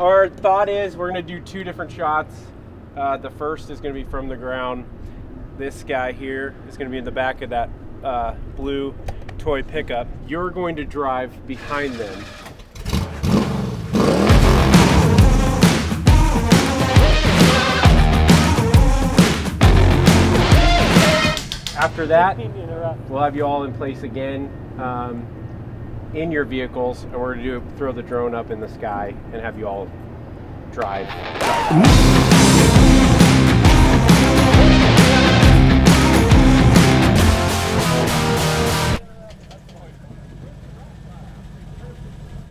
our thought is we're going to do 2 different shots. The first is going to be from the ground. This guy here is going to be in the back of that blue toy pickup. You're going to drive behind them. After that, we'll have you all in place again in your vehicles, and we're going to throw the drone up in the sky and have you all drive.